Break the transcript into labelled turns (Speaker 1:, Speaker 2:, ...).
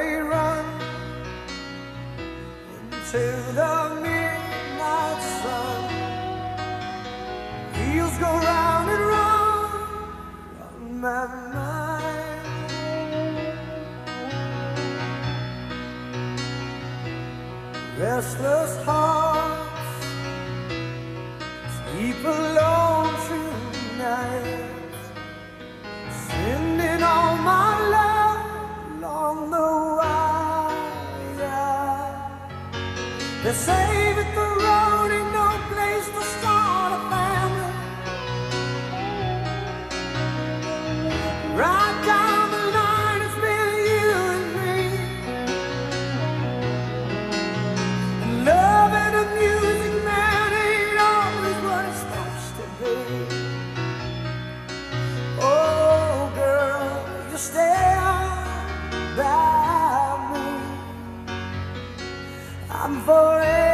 Speaker 1: they run into the midnight sun. Wheels go round and round on my mind. Restless hearts sleep alone tonight, sending all my love along the wire. They say that the road ain't no place to start a family. Right down the line, it's been you and me. And love and the music, man, ain't always what it's supposed to be. Oh, girl, you stand by me. I'm forever